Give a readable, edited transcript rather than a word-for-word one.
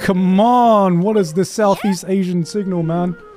Come on! What is the Southeast Asian signal, man?